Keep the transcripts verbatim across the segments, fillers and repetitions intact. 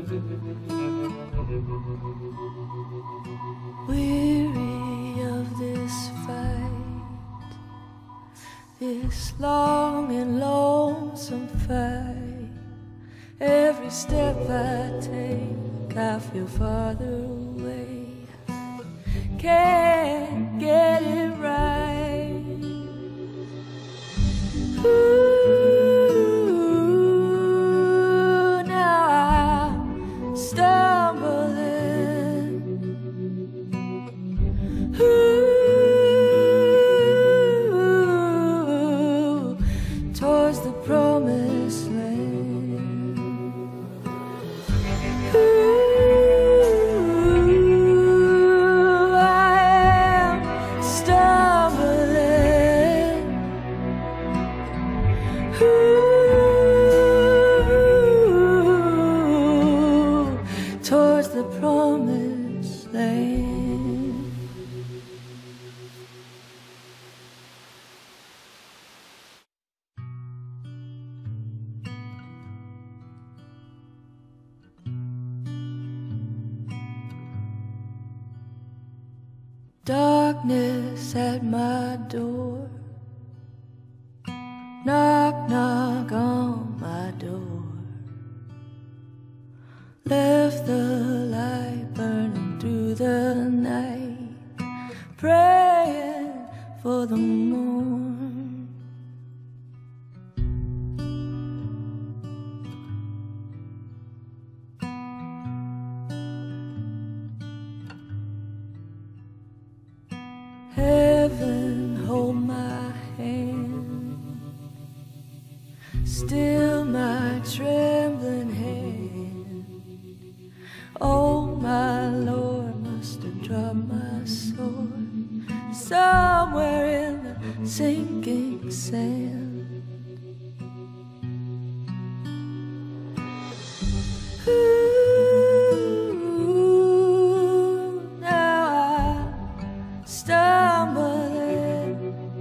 Weary of this fight, this long and lonesome fight. Every step I take, I feel farther away. Can't get it right. Ooh, now I'm stumbling. Ooh, towards the promised land. Ooh, I am stumbling. Ooh, towards the promised land. Darkness at my door. Knock, knock on my door. Left the light burning through the night, praying for the morn. Heaven, hold my hand, still my trembling hand. Oh, my Lord, must have dropped my sword somewhere in the sinking sand. Ooh, now I'm stumbling.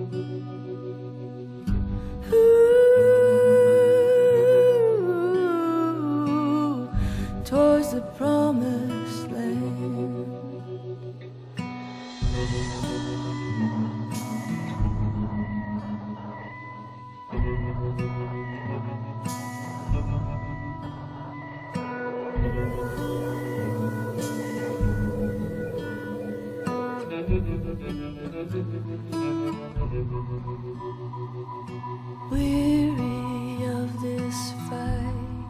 Ooh, towards the promised land. Weary of this fight,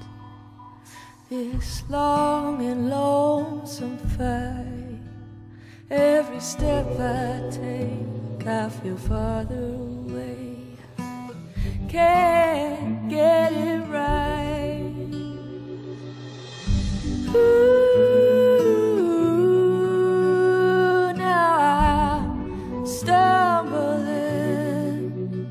this long and lonesome fight. Every step I take, I feel farther away. Can't get it right. Ooh, now I'm stumbling.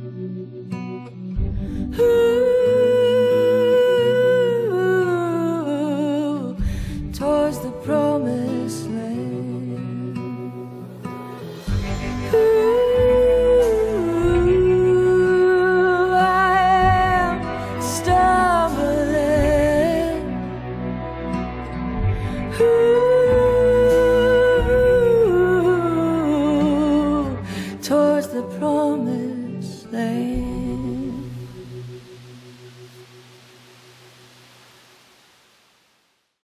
Ooh, towards the promised land. Ooh, I am stumbling. Ooh, towards the promised land.